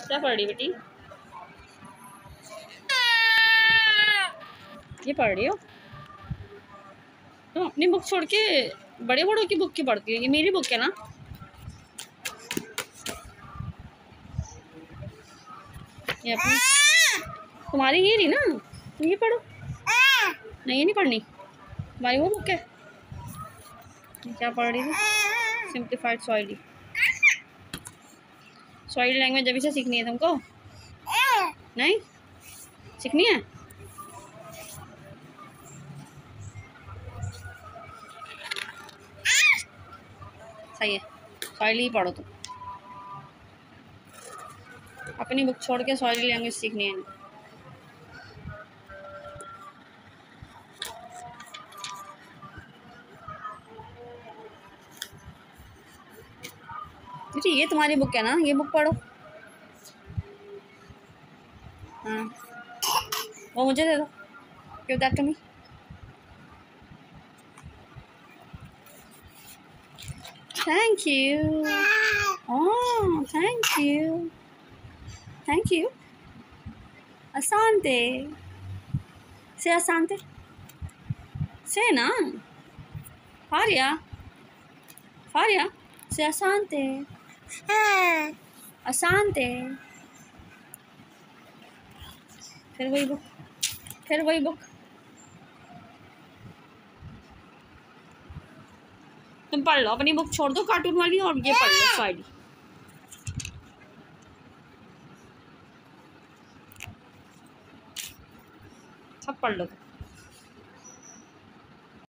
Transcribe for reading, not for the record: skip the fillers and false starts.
क्या पढ़ रही बेटी? ये पढ़ रही हो तुम? अपनी बुक छोड़ के बड़े बड़ों की बुक क्यों पढ़ती हो? ये मेरी बुक है ना। ये अपनी तुम्हारी ये नहीं ना, तुम ये पढ़ो। नहीं ये नहीं पढ़नी, तुम्हारी वो बुक है। क्या पढ़ रही थी? Simplified Swahili. स्वाहिली लैंग्वेज अभी से सीखनी है तुमको? नहीं सीखनी है? सही है, स्वाहिली ही पढ़ो तुम। अपनी बुक छोड़ के स्वाहिली लैंग्वेज सीखनी है। बेटी ये तुम्हारी बुक है ना, ये बुक पढ़ो। हाँ वो मुझे दे दो। Give that to me. Thank you. Oh thank you, thank you. asante से asante से ना। फारिया, फारिया से asante asante। फिर वही बुक, फिर वही बुक। तुम पढ़ लो, अपनी बुक छोड़ दो कार्टून वाली और ये पढ़ लो स्वाहिली। सब पढ़ लो।